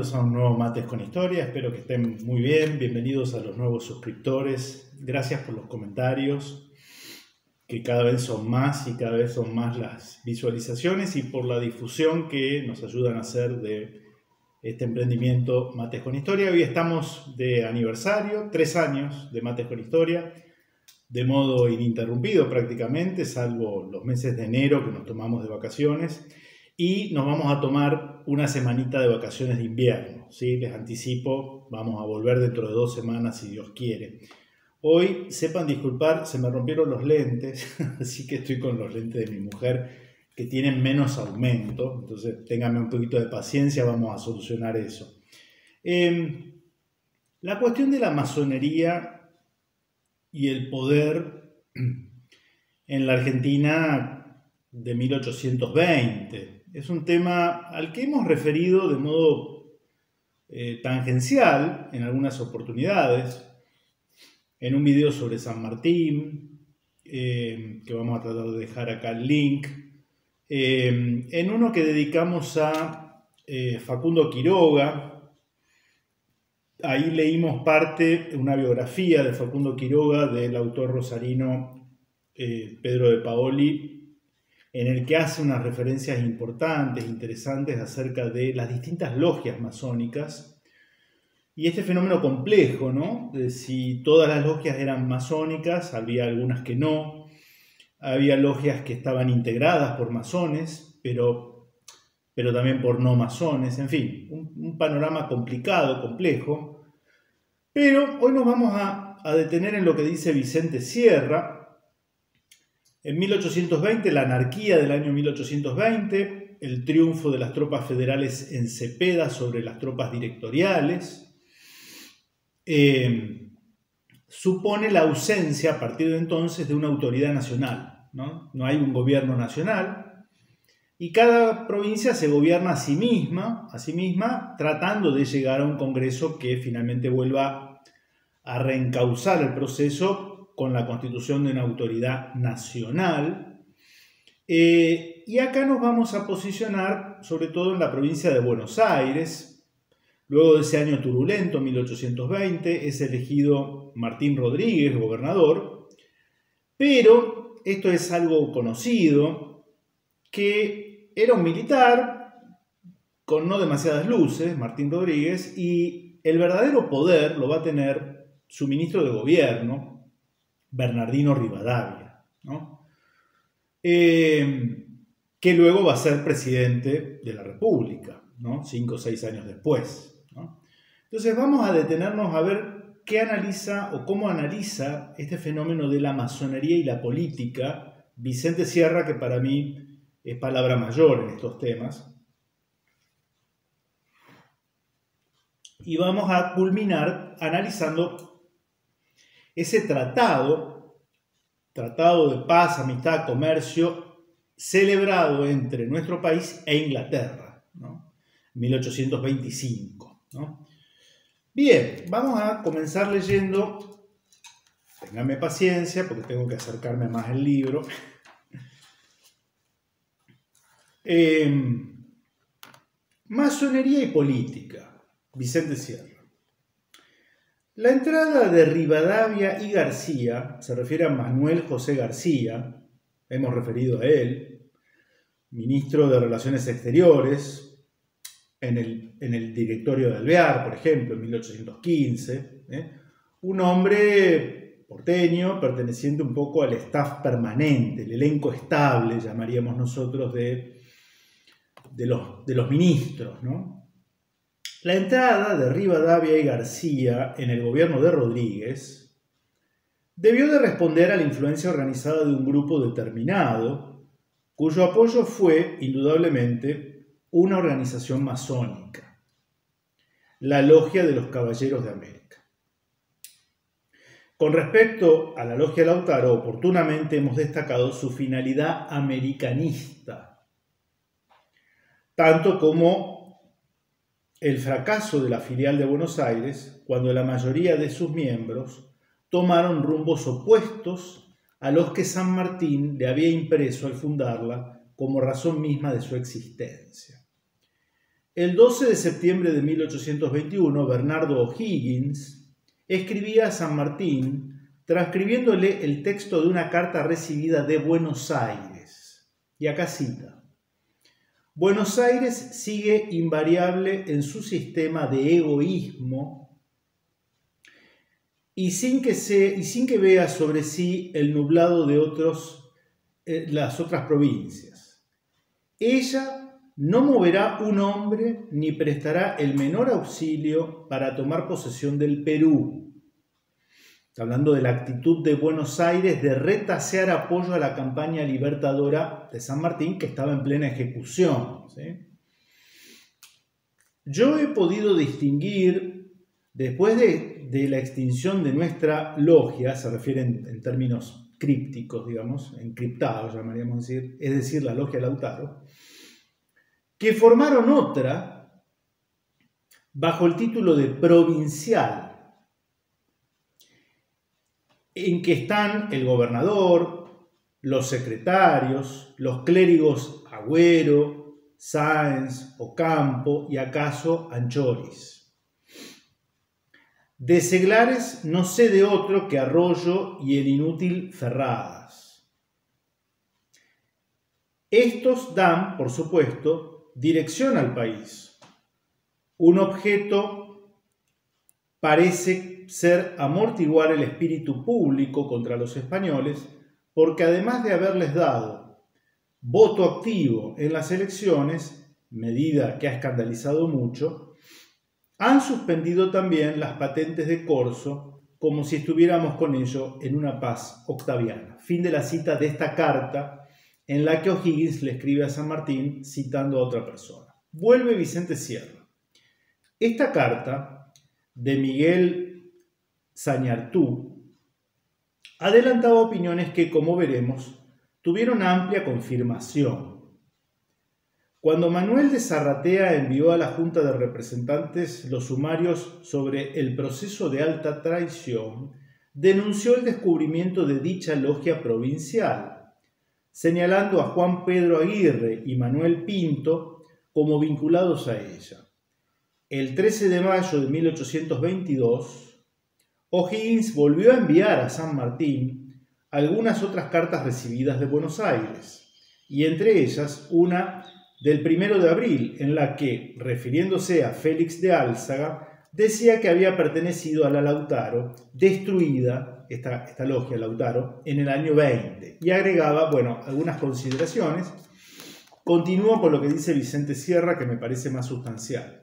bienvenidos a un nuevo Mates con Historia, espero que estén muy bien, bienvenidos a los nuevos suscriptores, gracias por los comentarios, que cada vez son más y cada vez son más las visualizaciones y por la difusión que nos ayudan a hacer de este emprendimiento Mates con Historia. Hoy estamos de aniversario, 3 años de Mates con Historia, de modo ininterrumpido prácticamente, salvo los meses de enero que nos tomamos de vacaciones. Y nos vamos a tomar una semanita de vacaciones de invierno, ¿sí? Les anticipo, vamos a volver dentro de 2 semanas si Dios quiere. Hoy, sepan disculpar, se me rompieron los lentes, así que estoy con los lentes de mi mujer que tienen menos aumento, entonces ténganme un poquito de paciencia, vamos a solucionar eso. La cuestión de la masonería y el poder en la Argentina de 1820. Es un tema al que hemos referido de modo tangencial en algunas oportunidades, en un video sobre San Martín, que vamos a tratar de dejar acá el link, en uno que dedicamos a Facundo Quiroga. Ahí leímos parte, una biografía de Facundo Quiroga del autor rosarino Pedro de Paoli, en el que hace unas referencias importantes, interesantes acerca de las distintas logias masónicas y este fenómeno complejo, ¿no? De si todas las logias eran masónicas, había algunas que no, había logias que estaban integradas por masones, pero también por no masones, en fin, un panorama complicado, complejo. Pero hoy nos vamos a detener en lo que dice Vicente Sierra. En 1820, la anarquía del año 1820, el triunfo de las tropas federales en Cepeda sobre las tropas directoriales, supone la ausencia a partir de entonces de una autoridad nacional, ¿no? No hay un gobierno nacional y cada provincia se gobierna a sí misma, tratando de llegar a un congreso que finalmente vuelva a reencauzar el proceso con la constitución de una autoridad nacional. Y acá nos vamos a posicionar sobre todo en la provincia de Buenos Aires. Luego de ese año turbulento, 1820, es elegido Martín Rodríguez, gobernador, pero esto es algo conocido, que era un militar con no demasiadas luces, Martín Rodríguez, y el verdadero poder lo va a tener su ministro de gobierno, Bernardino Rivadavia, ¿no? Que luego va a ser presidente de la República, ¿no? 5 o 6 años después, ¿no? Entonces vamos a detenernos a ver qué analiza o cómo analiza este fenómeno de la masonería y la política Vicente Sierra, que para mí es palabra mayor en estos temas. Y vamos a culminar analizando ese tratado de paz, amistad, comercio, celebrado entre nuestro país e Inglaterra, ¿no? 1825, ¿no? Bien, vamos a comenzar leyendo, ténganme paciencia porque tengo que acercarme más al libro. Masonería y política, Vicente Sierra. La entrada de Rivadavia y García, se refiere a Manuel José García, hemos referido a él, ministro de Relaciones Exteriores, en el directorio de Alvear, por ejemplo, en 1815, un hombre porteño perteneciente un poco al staff permanente, el elenco estable, llamaríamos nosotros, de los ministros, ¿no? La entrada de Rivadavia y García en el gobierno de Rodríguez debió de responder a la influencia organizada de un grupo determinado, cuyo apoyo fue, indudablemente, una organización masónica, la Logia de los Caballeros de América. Con respecto a la Logia Lautaro, oportunamente hemos destacado su finalidad americanista, tanto como el fracaso de la filial de Buenos Aires, cuando la mayoría de sus miembros tomaron rumbos opuestos a los que San Martín le había impreso al fundarla como razón misma de su existencia. El 12 de septiembre de 1821, Bernardo O'Higgins escribía a San Martín transcribiéndole el texto de una carta recibida de Buenos Aires. Y acá cita: Buenos Aires sigue invariable en su sistema de egoísmo y sin que vea sobre sí el nublado de las otras provincias. Ella no moverá un hombre ni prestará el menor auxilio para tomar posesión del Perú. Está hablando de la actitud de Buenos Aires de retasear apoyo a la campaña libertadora de San Martín, que estaba en plena ejecución, ¿sí? Yo he podido distinguir, después de la extinción de nuestra logia, se refiere en términos crípticos, digamos, encriptados, llamaríamos decir, es decir, la logia Lautaro, que formaron otra bajo el título de provincial, en que están el gobernador, los secretarios, los clérigos Agüero, Sáenz, Ocampo y acaso Anchoris. De seglares no sé de otro que Arroyo y el inútil Ferradas. Estos dan, por supuesto, dirección al país. Un objeto parece ser amortiguar el espíritu público contra los españoles, porque además de haberles dado voto activo en las elecciones, medida que ha escandalizado mucho, han suspendido también las patentes de corso, como si estuviéramos con ello en una paz octaviana. Fin de la cita de esta carta en la que O'Higgins le escribe a San Martín citando a otra persona. Vuelve Vicente Sierra. Esta carta de Miguel Zañartú adelantaba opiniones que, como veremos, tuvieron amplia confirmación. Cuando Manuel de Zarratea envió a la Junta de Representantes los sumarios sobre el proceso de alta traición, denunció el descubrimiento de dicha logia provincial, señalando a Juan Pedro Aguirre y Manuel Pinto como vinculados a ella. El 13 de mayo de 1822, O'Higgins volvió a enviar a San Martín algunas otras cartas recibidas de Buenos Aires, y entre ellas una del 1 de abril, en la que, refiriéndose a Félix de Álzaga, decía que había pertenecido a la Lautaro, destruida, esta logia Lautaro, en el año 20, y agregaba, algunas consideraciones. Continúo con lo que dice Vicente Sierra, que me parece más sustancial.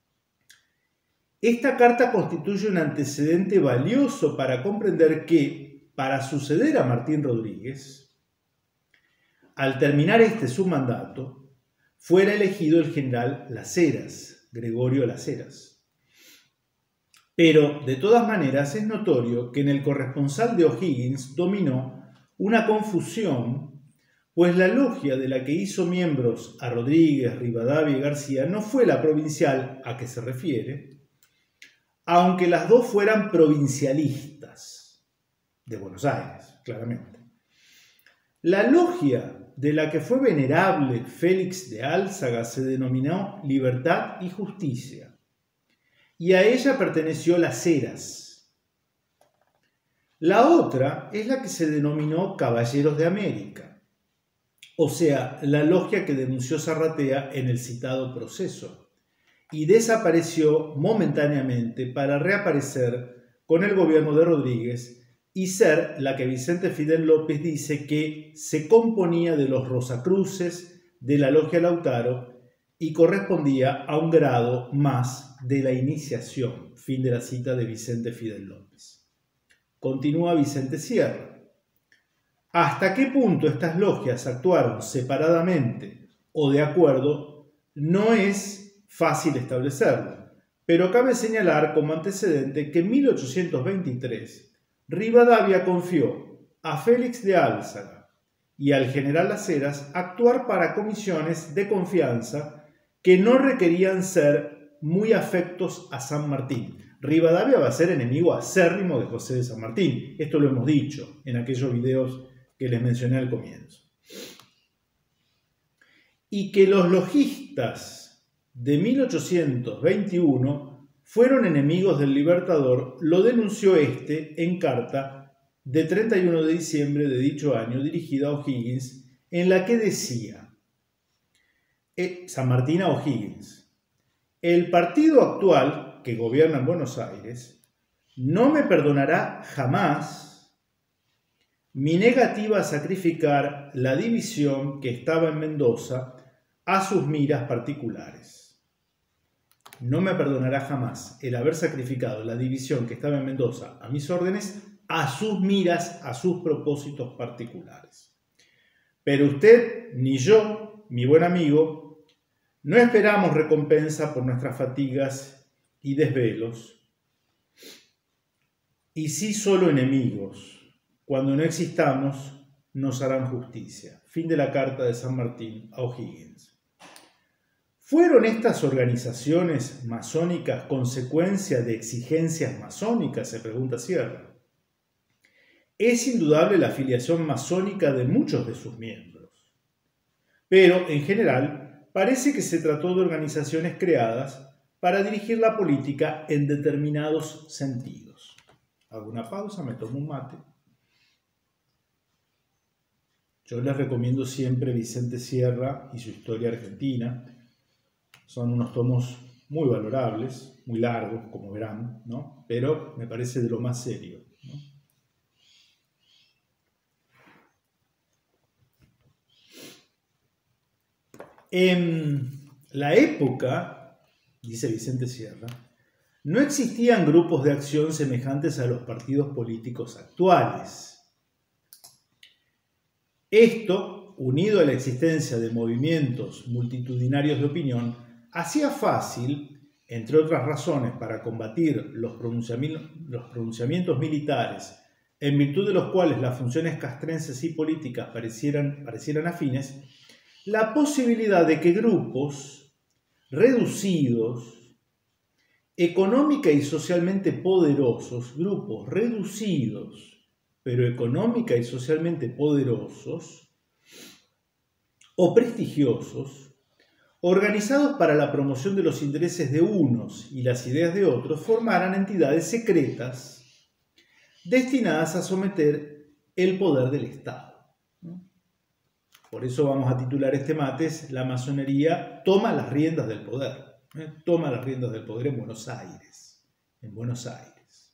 Esta carta constituye un antecedente valioso para comprender que, para suceder a Martín Rodríguez, al terminar su mandato, fuera elegido el general Las Heras, Gregorio Las Heras. Pero, de todas maneras, es notorio que en el corresponsal de O'Higgins dominó una confusión, pues la logia de la que hizo miembros a Rodríguez, Rivadavia y García no fue la provincial a que se refiere, aunque las dos fueran provincialistas de Buenos Aires, claramente. La logia de la que fue venerable Félix de Álzaga se denominó Libertad y Justicia, y a ella perteneció Las Heras. La otra es la que se denominó Caballeros de América, o sea, la logia que denunció Zarratea en el citado proceso, y desapareció momentáneamente para reaparecer con el gobierno de Rodríguez y ser la que Vicente Fidel López dice que se componía de los Rosacruces de la logia Lautaro y correspondía a un grado más de la iniciación. Fin de la cita de Vicente Fidel López. Continúa Vicente Sierra. ¿Hasta qué punto estas logias actuaron separadamente o de acuerdo? No es fácil establecerlo, pero cabe señalar como antecedente que en 1823 Rivadavia confió a Félix de Álzaga y al general Las Heras actuar para comisiones de confianza que no requerían ser muy afectos a San Martín. Rivadavia va a ser enemigo acérrimo de José de San Martín. Esto lo hemos dicho en aquellos videos que les mencioné al comienzo. Y que los logistas de 1821 fueron enemigos del Libertador, lo denunció este en carta de 31 de diciembre de dicho año dirigida a O'Higgins, en la que decía: San Martín a O'Higgins, el partido actual que gobierna en Buenos Aires no me perdonará jamás mi negativa a sacrificar la división que estaba en Mendoza a sus miras particulares. No me perdonará jamás el haber sacrificado la división que estaba en Mendoza a mis órdenes, a sus miras, a sus propósitos particulares. Pero usted ni yo, mi buen amigo, no esperamos recompensa por nuestras fatigas y desvelos, y sí solo enemigos. Cuando no existamos, nos harán justicia. Fin de la carta de San Martín a O'Higgins. ¿Fueron estas organizaciones masónicas consecuencia de exigencias masónicas?, se pregunta Sierra. Es indudable la afiliación masónica de muchos de sus miembros, pero en general parece que se trató de organizaciones creadas para dirigir la política en determinados sentidos. Hago una pausa, me tomo un mate. Yo les recomiendo siempre Vicente Sierra y su Historia Argentina. Son unos tomos muy valorables, muy largos, como verán, ¿no? Pero me parece de lo más serio, ¿no? En la época, dice Vicente Sierra, no existían grupos de acción semejantes a los partidos políticos actuales. Esto, unido a la existencia de movimientos multitudinarios de opinión, hacía fácil, entre otras razones, para combatir los pronunciamientos militares, en virtud de los cuales las funciones castrenses y políticas parecieran afines, la posibilidad de que grupos reducidos, económica y socialmente poderosos, grupos reducidos, pero económica y socialmente poderosos o prestigiosos, organizados para la promoción de los intereses de unos y las ideas de otros, formaran entidades secretas destinadas a someter el poder del Estado. Por eso vamos a titular este mates: La masonería toma las riendas del poder. Toma las riendas del poder en Buenos Aires. En Buenos Aires.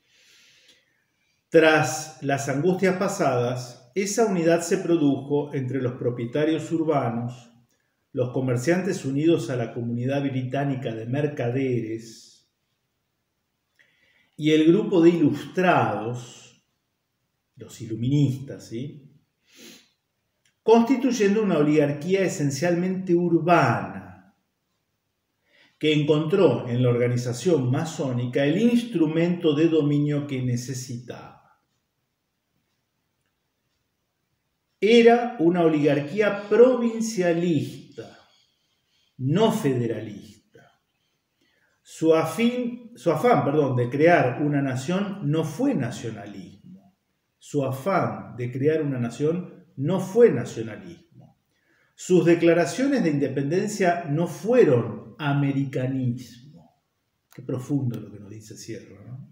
Tras las angustias pasadas, esa unidad se produjo entre los propietarios urbanos, los comerciantes unidos a la comunidad británica de mercaderes y el grupo de ilustrados, los iluministas, ¿sí?, constituyendo una oligarquía esencialmente urbana que encontró en la organización masónica el instrumento de dominio que necesitaba. Era una oligarquía provincialista, no federalista. Su afán de crear una nación no fue nacionalismo. Su afán de crear una nación no fue nacionalismo. Sus declaraciones de independencia no fueron americanismo. Qué profundo lo que nos dice Sierra, ¿no?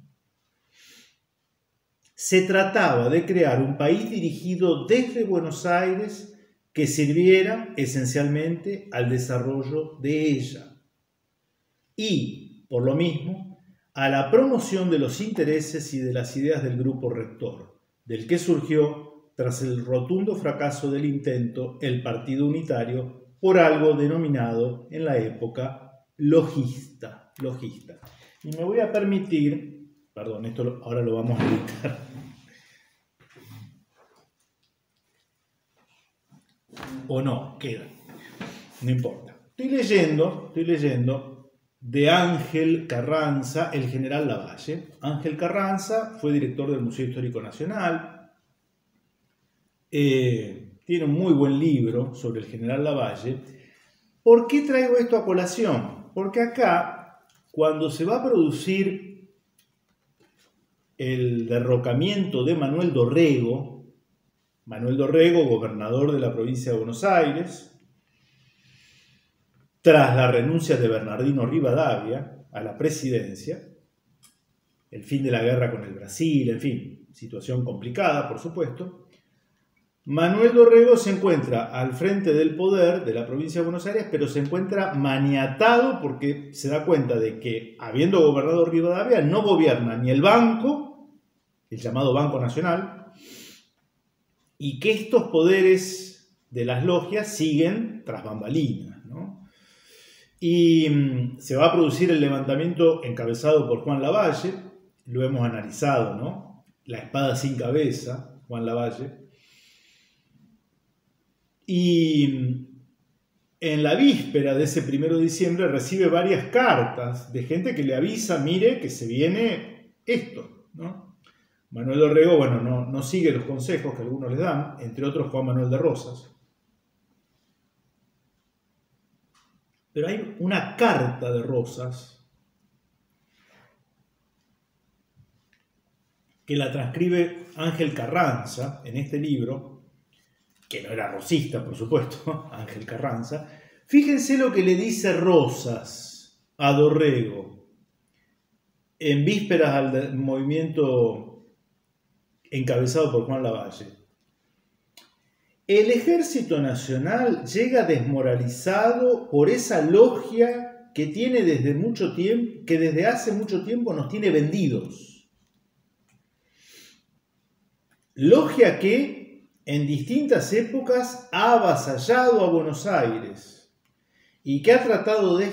Se trataba de crear un país dirigido desde Buenos Aires que sirviera esencialmente al desarrollo de ella y, por lo mismo, a la promoción de los intereses y de las ideas del grupo rector, del que surgió, tras el rotundo fracaso del intento, el Partido Unitario, por algo denominado en la época logista. Y me voy a permitir, perdón, esto ahora lo vamos a editar. O no, queda, no importa. Estoy leyendo de Ángel Carranza, el general Lavalle. Ángel Carranza fue director del Museo Histórico Nacional. Tiene un muy buen libro sobre el general Lavalle. ¿Por qué traigo esto a colación? Porque acá, cuando se va a producir el derrocamiento de Manuel Dorrego, gobernador de la provincia de Buenos Aires, tras la renuncia de Bernardino Rivadavia a la presidencia, el fin de la guerra con el Brasil, en fin, situación complicada, por supuesto, Manuel Dorrego se encuentra al frente del poder de la provincia de Buenos Aires, pero se encuentra maniatado porque se da cuenta de que, habiendo gobernado Rivadavia, no gobierna ni el banco, el llamado Banco Nacional, y que estos poderes de las logias siguen tras bambalinas, ¿no? Y se va a producir el levantamiento encabezado por Juan Lavalle, lo hemos analizado, ¿no? La espada sin cabeza, Juan Lavalle. Y en la víspera de ese 1 de diciembre recibe varias cartas de gente que le avisa, mire, que se viene esto, ¿no? Manuel Dorrego, bueno, no sigue los consejos que algunos le dan, entre otros Juan Manuel de Rosas. Pero hay una carta de Rosas que la transcribe Ángel Carranza en este libro, que no era rosista, por supuesto, Ángel Carranza. Fíjense lo que le dice Rosas a Dorrego en vísperas al movimiento encabezado por Juan Lavalle. El Ejército Nacional llega desmoralizado por esa logia que tiene desde mucho tiempo, que desde hace mucho tiempo nos tiene vendidos. Logia que en distintas épocas ha avasallado a Buenos Aires y que ha tratado de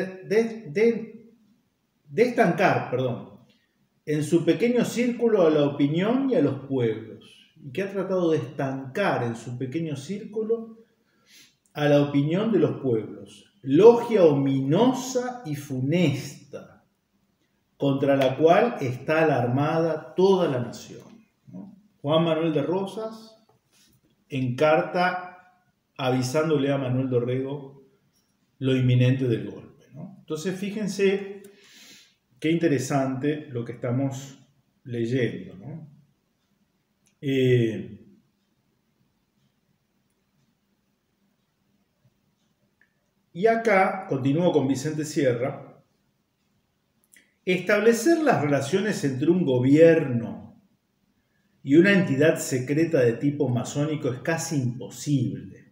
estancar en su pequeño círculo a la opinión y a los pueblos, y que ha tratado de estancar en su pequeño círculo a la opinión de los pueblos. Logia ominosa y funesta, contra la cual está alarmada toda la nación, ¿no? Juan Manuel de Rosas en carta avisándole a Manuel Dorrego lo inminente del golpe, ¿no? Entonces fíjense qué interesante lo que estamos leyendo, ¿no? Y acá, continúo con Vicente Sierra, establecer las relaciones entre un gobierno y una entidad secreta de tipo masónico es casi imposible,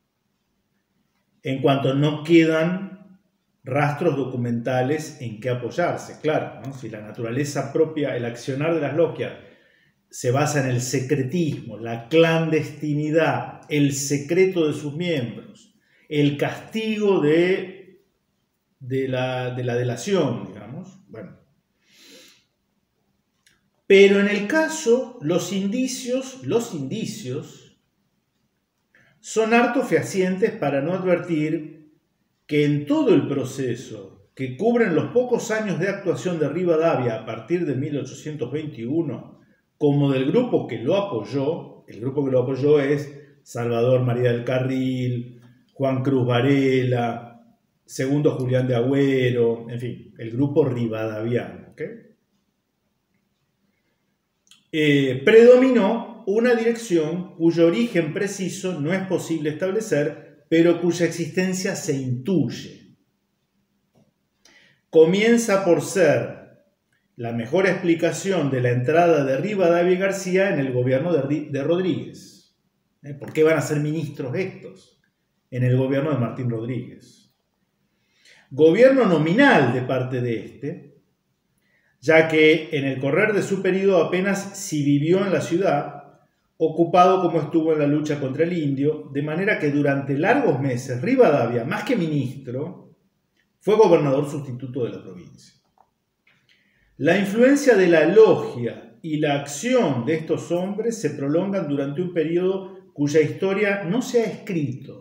en cuanto no quedan rastros documentales en que apoyarse. Claro, ¿no? Si la naturaleza propia, el accionar de las logias, se basa en el secretismo, la clandestinidad, el secreto de sus miembros, el castigo de la delación, digamos, bueno. Pero en el caso, los indicios son harto fehacientes para no advertir que en todo el proceso que cubren los pocos años de actuación de Rivadavia a partir de 1821, como del grupo que lo apoyó, el grupo que lo apoyó es Salvador María del Carril, Juan Cruz Varela, segundo Julián de Agüero, en fin, el grupo rivadaviano, ¿okay? Predominó una dirección cuyo origen preciso no es posible establecer, pero cuya existencia se intuye. Comienza por ser la mejor explicación de la entrada de Rivadavia y García en el gobierno de Rodríguez. ¿Por qué van a ser ministros estos en el gobierno de Martín Rodríguez? Gobierno nominal de parte de este, ya que en el correr de su periodo apenas si vivió en la ciudad, ocupado como estuvo en la lucha contra el indio, de manera que durante largos meses Rivadavia, más que ministro, fue gobernador sustituto de la provincia. La influencia de la logia y la acción de estos hombres se prolongan durante un periodo cuya historia no se ha escrito,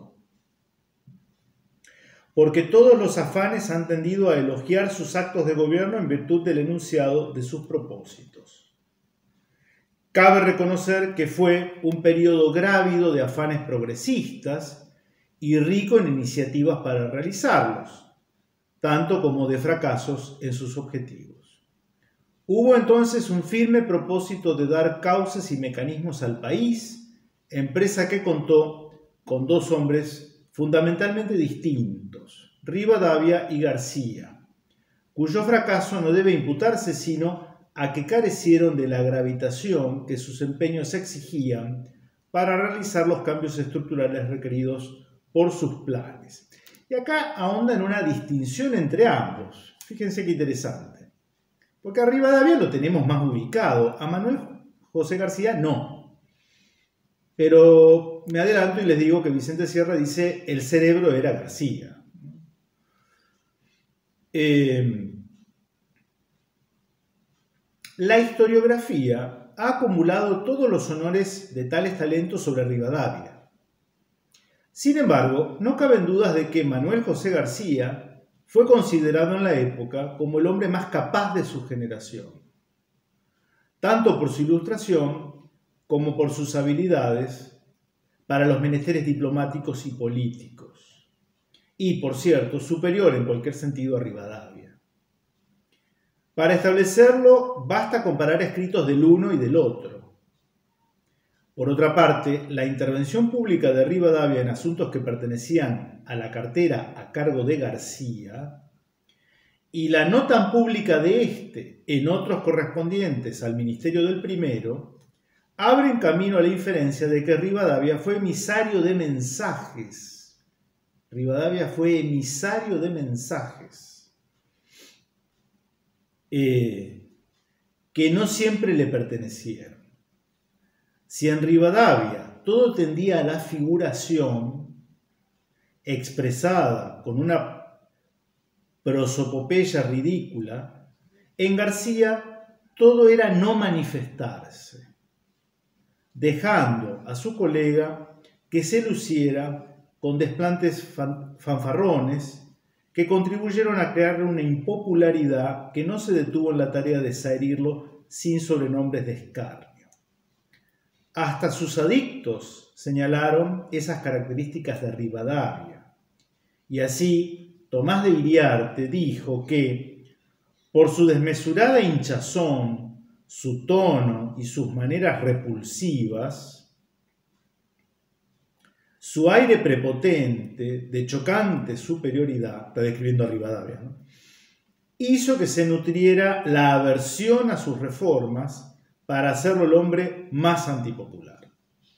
porque todos los afanes han tendido a elogiar sus actos de gobierno en virtud del enunciado de sus propósitos. Cabe reconocer que fue un periodo grávido de afanes progresistas y rico en iniciativas para realizarlos, tanto como de fracasos en sus objetivos. Hubo entonces un firme propósito de dar causas y mecanismos al país, empresa que contó con dos hombres fundamentalmente distintos, Rivadavia y García, cuyo fracaso no debe imputarse sino a que carecieron de la gravitación que sus empeños exigían para realizar los cambios estructurales requeridos por sus planes. Y acá ahonda en una distinción entre ambos. Fíjense qué interesante. Porque a Rivadavia lo tenemos más ubicado, a Manuel José García no. Pero me adelanto y les digo que Vicente Sierra dice el cerebro era García. La historiografía ha acumulado todos los honores de tales talentos sobre Rivadavia. Sin embargo, no caben dudas de que Manuel José García fue considerado en la época como el hombre más capaz de su generación, tanto por su ilustración como por sus habilidades para los menesteres diplomáticos y políticos, y, por cierto, superior en cualquier sentido a Rivadavia. Para establecerlo, basta comparar escritos del uno y del otro. Por otra parte, la intervención pública de Rivadavia en asuntos que pertenecían a la cartera a cargo de García y la no tan pública de éste en otros correspondientes al ministerio del primero, abren camino a la inferencia de que Rivadavia fue emisario de mensajes. Rivadavia fue emisario de mensajes que no siempre le pertenecieron. Si en Rivadavia todo tendía a la figuración expresada con una prosopopeya ridícula, en García todo era no manifestarse, dejando a su colega que se luciera con desplantes fanfarrones que contribuyeron a crearle una impopularidad que no se detuvo en la tarea de saherirlo sin sobrenombres de escarnio. Hasta sus adictos señalaron esas características de Rivadavia. Y así, Tomás de Iriarte dijo que, por su desmesurada hinchazón, su tono y sus maneras repulsivas, su aire prepotente, de chocante superioridad, está describiendo a Rivadavia, ¿no?, hizo que se nutriera la aversión a sus reformas para hacerlo el hombre más antipopular.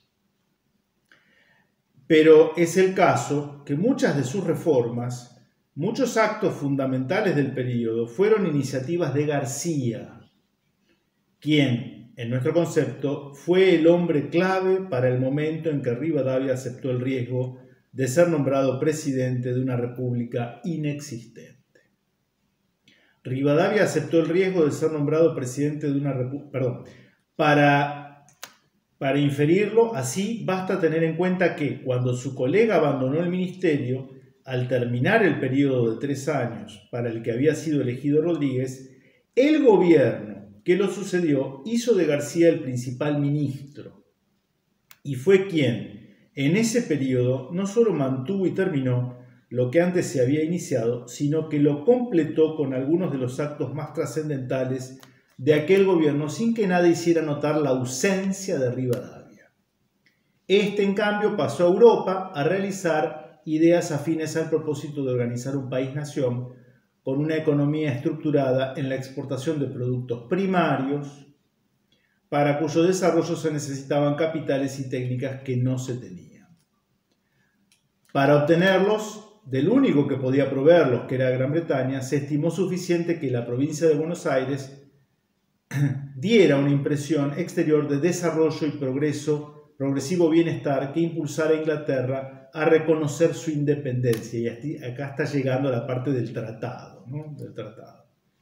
Pero es el caso que muchas de sus reformas, muchos actos fundamentales del período, fueron iniciativas de García, quien, en nuestro concepto, fue el hombre clave para el momento en que Rivadavia aceptó el riesgo de ser nombrado presidente de una república inexistente. Rivadavia aceptó el riesgo de ser nombrado presidente de una república. Para inferirlo, así basta tener en cuenta que cuando su colega abandonó el ministerio, al terminar el periodo de 3 años para el que había sido elegido Rodríguez, el gobierno que lo sucedió hizo de García el principal ministro y fue quien, en ese periodo, no solo mantuvo y terminó lo que antes se había iniciado, sino que lo completó con algunos de los actos más trascendentales de aquel gobierno sin que nadie hiciera notar la ausencia de Rivadavia. Este, en cambio, pasó a Europa a realizar ideas afines al propósito de organizar un país-nación con una economía estructurada en la exportación de productos primarios, para cuyo desarrollo se necesitaban capitales y técnicas que no se tenían. Para obtenerlos, del único que podía proveerlos, que era Gran Bretaña, se estimó suficiente que la provincia de Buenos Aires diera una impresión exterior de desarrollo y progresivo bienestar que impulsara a Inglaterra a reconocer su independencia. Y acá está llegando a la parte del tratado, ¿no? Del tratado.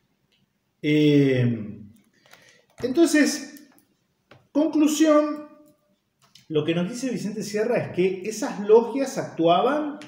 Entonces, conclusión, lo que nos dice Vicente Sierra es que esas logias actuaban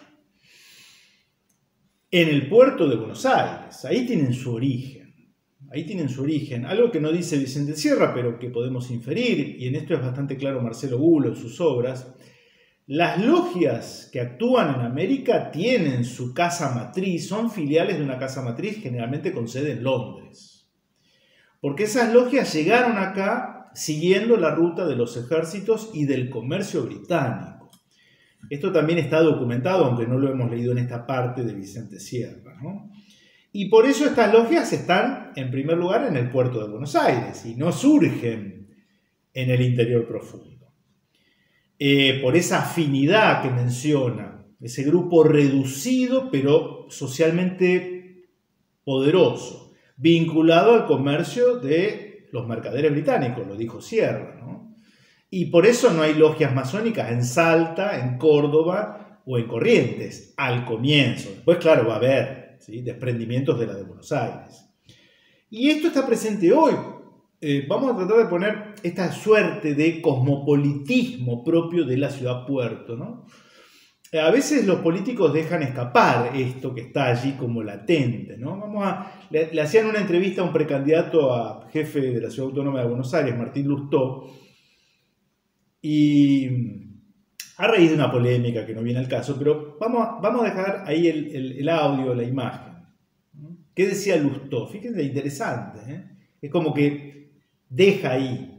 en el puerto de Buenos Aires. Ahí tienen su origen. Algo que no dice Vicente Sierra, pero que podemos inferir, y en esto es bastante claro Marcelo Bulo en sus obras. Las logias que actúan en América tienen su casa matriz, son filiales de una casa matriz generalmente con sede en Londres. Porque esas logias llegaron acá siguiendo la ruta de los ejércitos y del comercio británico. Esto también está documentado, aunque no lo hemos leído en esta parte de Vicente Sierra, ¿no? Y por eso estas logias están, en primer lugar, en el puerto de Buenos Aires y no surgen en el interior profundo. Por esa afinidad que menciona, ese grupo reducido pero socialmente poderoso, vinculado al comercio de los mercaderes británicos, lo dijo Sierra, ¿no? Y por eso no hay logias masónicas en Salta, en Córdoba o en Corrientes, al comienzo. Después, claro, va a haber, ¿sí?, desprendimientos de la de Buenos Aires. Y esto está presente hoy. Vamos a tratar de poner esta suerte de cosmopolitismo propio de la ciudad-puerto, ¿no? A veces los políticos dejan escapar esto que está allí como latente, ¿no? Le hacían una entrevista a un precandidato a jefe de la Ciudad Autónoma de Buenos Aires, Martín Lustó, y a raíz de una polémica que no viene al caso, pero vamos a dejar ahí el audio, la imagen. ¿Qué decía Lustó? Fíjense, interesante, ¿eh? Es como que deja ahí.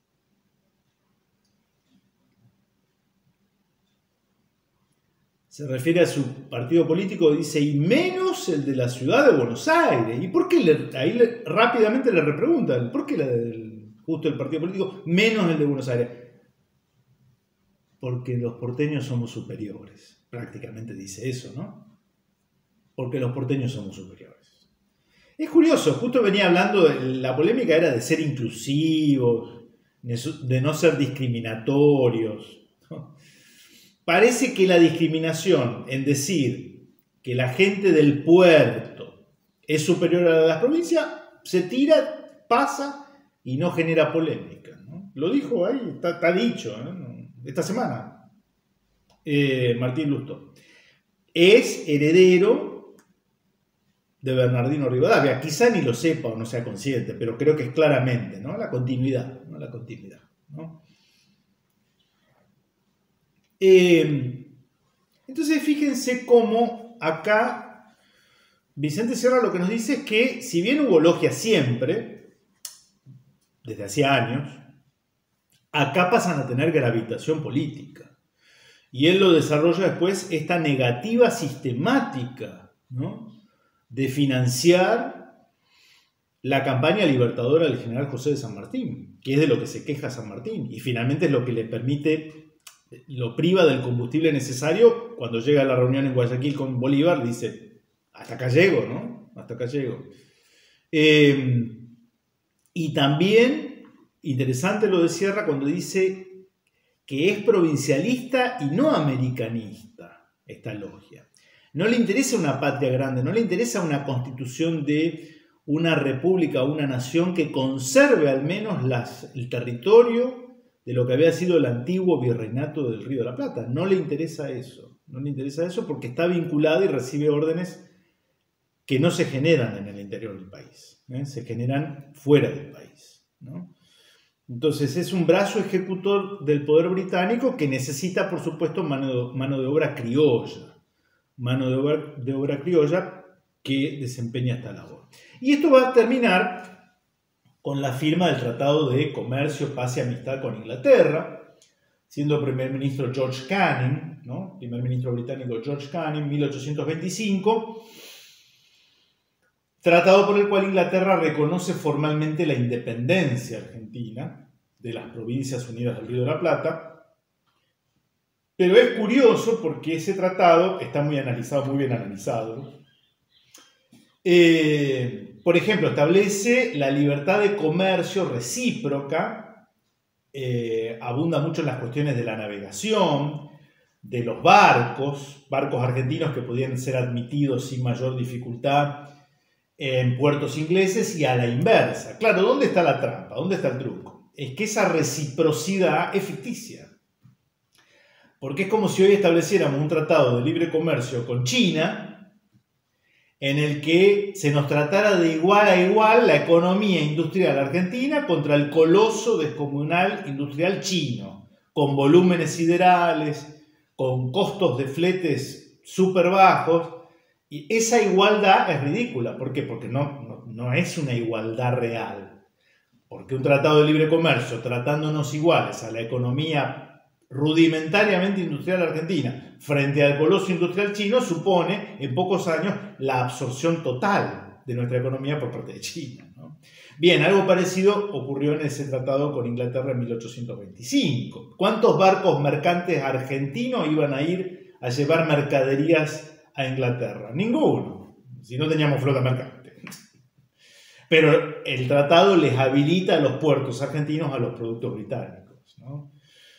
Se refiere a su partido político, dice, y menos el de la ciudad de Buenos Aires. ¿Y por qué? Rápidamente le repreguntan, ¿por qué justo el partido político menos el de Buenos Aires? Porque los porteños somos superiores. Prácticamente dice eso, ¿no? Porque los porteños somos superiores. Es curioso, justo venía hablando, la polémica era de ser inclusivos, de no ser discriminatorios, ¿no? Parece que la discriminación en decir que la gente del puerto es superior a la de las provincias se tira, pasa y no genera polémica, ¿no? Lo dijo ahí, está dicho, ¿eh? Esta semana, Martín Lustó. Es heredero de Bernardino Rivadavia. Quizá ni lo sepa o no sea consciente, pero creo que es claramente, ¿no?, la continuidad, ¿no? La continuidad, ¿no? Entonces fíjense cómo acá Vicente Sierra lo que nos dice es que si bien hubo logia siempre, desde hace años, acá pasan a tener gravitación política. Y él lo desarrolla después, esta negativa sistemática, ¿no?, de financiar la campaña libertadora del general José de San Martín, que es de lo que se queja San Martín, y finalmente es lo que le permite, lo priva del combustible necesario. Cuando llega a la reunión en Guayaquil con Bolívar, dice, hasta acá llego, ¿no? Hasta acá llego. Y también, interesante lo de Sierra cuando dice que es provincialista y no americanista esta logia. No le interesa una patria grande, no le interesa una constitución de una república o una nación que conserve al menos el territorio de lo que había sido el antiguo virreinato del Río de la Plata. No le interesa eso. No le interesa eso porque está vinculado y recibe órdenes que no se generan en el interior del país, ¿eh? Se generan fuera del país, ¿no? Entonces es un brazo ejecutor del poder británico que necesita, por supuesto, mano de obra criolla. Mano de obra criolla que desempeña esta labor. Y esto va a terminar con la firma del Tratado de Comercio, Paz y Amistad con Inglaterra, siendo primer ministro George Canning, ¿no?, primer ministro británico George Canning, 1825, tratado por el cual Inglaterra reconoce formalmente la independencia argentina de las Provincias Unidas del Río de la Plata. Pero es curioso porque ese tratado está muy bien analizado. Por ejemplo, establece la libertad de comercio recíproca, abunda mucho en las cuestiones de la navegación, de los barcos argentinos que podían ser admitidos sin mayor dificultad en puertos ingleses y a la inversa. Claro, ¿dónde está la trampa? ¿Dónde está el truco? Es que esa reciprocidad es ficticia. Porque es como si hoy estableciéramos un tratado de libre comercio con China, en el que se nos tratara de igual a igual la economía industrial argentina contra el coloso descomunal industrial chino, con volúmenes siderales, con costos de fletes súper bajos. Y esa igualdad es ridícula. ¿Por qué? Porque no es una igualdad real. Porque un tratado de libre comercio, tratándonos iguales a la economía rudimentariamente industrial argentina frente al coloso industrial chino supone en pocos años la absorción total de nuestra economía por parte de China, ¿no? Bien, algo parecido ocurrió en ese tratado con Inglaterra en 1825. ¿Cuántos barcos mercantes argentinos iban a ir a llevar mercaderías a Inglaterra? Ninguno, si no teníamos flota mercante. Pero el tratado les habilita a los puertos argentinos a los productos británicos, ¿no?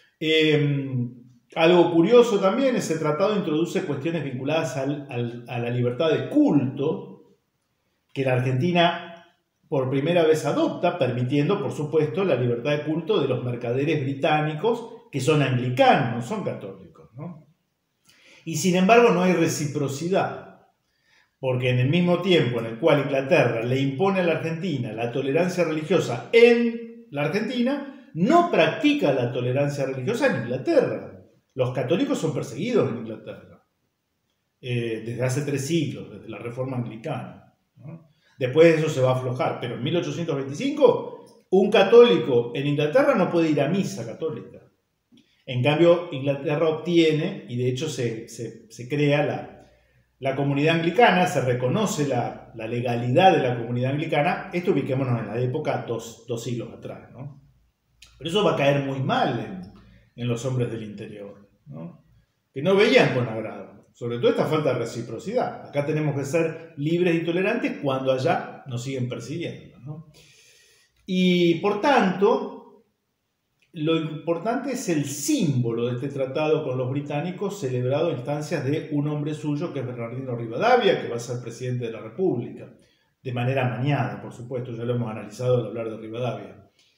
Algo curioso también, ese tratado introduce cuestiones vinculadas a la libertad de culto, que la Argentina por primera vez adopta, permitiendo, por supuesto, la libertad de culto de los mercaderes británicos, que son anglicanos, no son católicos, ¿no? Y sin embargo no hay reciprocidad, porque en el mismo tiempo en el cual Inglaterra le impone a la Argentina la tolerancia religiosa en la Argentina, no practica la tolerancia religiosa en Inglaterra. Los católicos son perseguidos en Inglaterra, desde hace 3 siglos, desde la Reforma Anglicana, ¿no? Después de eso se va a aflojar, pero en 1825 un católico en Inglaterra no puede ir a misa católica. En cambio, Inglaterra obtiene, y de hecho se crea la comunidad anglicana, se reconoce la legalidad de la comunidad anglicana. Esto ubiquémonos en la época 2 siglos atrás, ¿no? Pero eso va a caer muy mal en los hombres del interior, ¿no? Que no veían con agrado. Sobre todo esta falta de reciprocidad. Acá tenemos que ser libres y tolerantes cuando allá nos siguen persiguiendo, ¿no? Y por tanto, lo importante es el símbolo de este tratado con los británicos, celebrado a instancias de un hombre suyo, que es Bernardino Rivadavia, que va a ser presidente de la República, de manera amañada, por supuesto, ya lo hemos analizado al hablar de Rivadavia.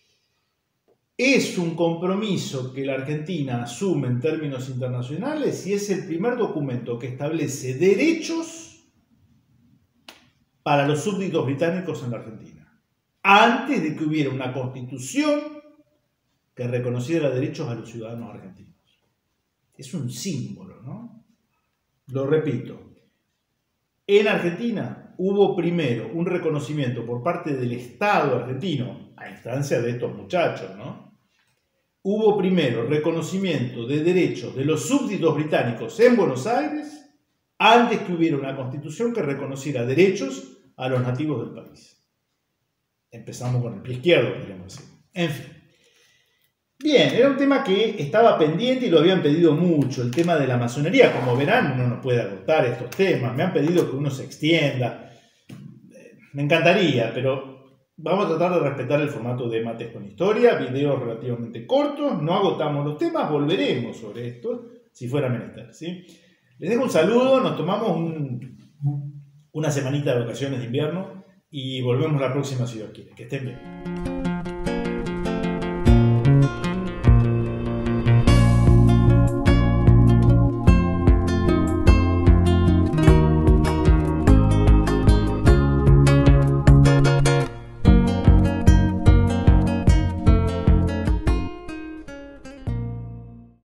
Es un compromiso que la Argentina asume en términos internacionales y es el primer documento que establece derechos para los súbditos británicos en la Argentina, antes de que hubiera una constitución que reconociera derechos a los ciudadanos argentinos. Es un símbolo, ¿no? Lo repito, en Argentina hubo primero un reconocimiento por parte del Estado argentino, a instancia de estos muchachos, ¿no? Hubo primero reconocimiento de derechos de los súbditos británicos en Buenos Aires, antes que hubiera una constitución que reconociera derechos a los nativos del país. Empezamos con el pie izquierdo, podríamos decir. En fin. Bien, era un tema que estaba pendiente y lo habían pedido mucho, el tema de la masonería. Como verán, uno no puede agotar estos temas. Me han pedido que uno se extienda. Me encantaría, pero vamos a tratar de respetar el formato de Mates con Historia, videos relativamente cortos, no agotamos los temas, volveremos sobre esto, si fuera menester, ¿sí? Les dejo un saludo, nos tomamos una semanita de vacaciones de invierno y volvemos la próxima si Dios quiere. Que estén bien.